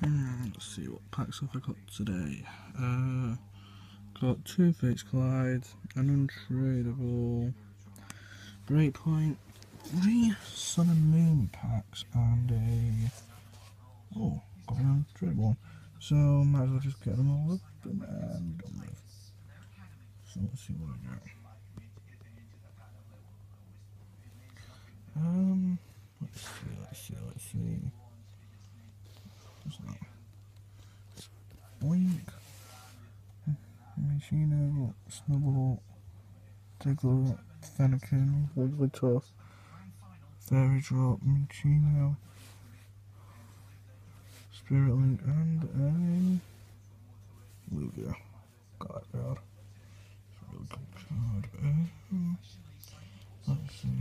Let's see what packs have I got today. Got 2 Fates Collide, an untradeable Breakpoint, 3 Sun and Moon packs, and got an untradeable one. So might as well just get them all up and done with. So let's see what I got. Let's see. What's that? Boink. Machino, Snubble, Diglett, Fennekin, Wigglytuff, Fairy Drop, Machino, Spirit Link, and a Lugia. Got that card. It's a really cool card. Let's see.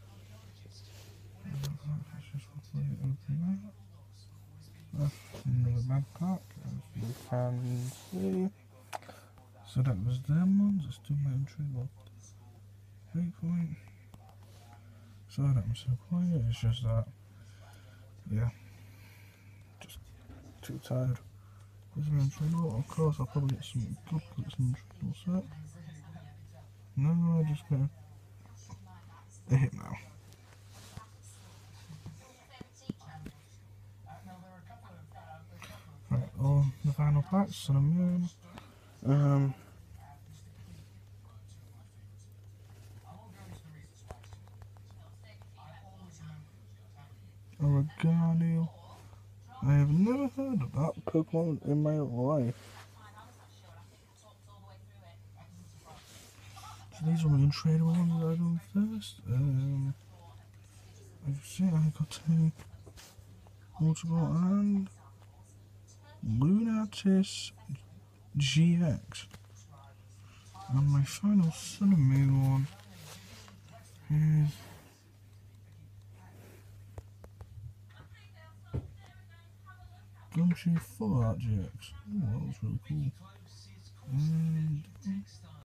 Another bad pack, as you can see. So that was them ones. Let's do my untradeable Breakpoint. So that was so quiet. It's just that, yeah, just too tired. Is there untradeable? Of course, I'll probably get some good because it's an untradeable set. No, I just get a hit now. Right, all the final packs, Sun and Moon. Oregano. I have never heard of that Pokemon in my life. So these are my untradeable ones that I done first. As you see, I got a Ultra Ball and Lunatis GX. And my final Sun and Moon one is Gumshoe Full Art GX. Oh, that was really cool. And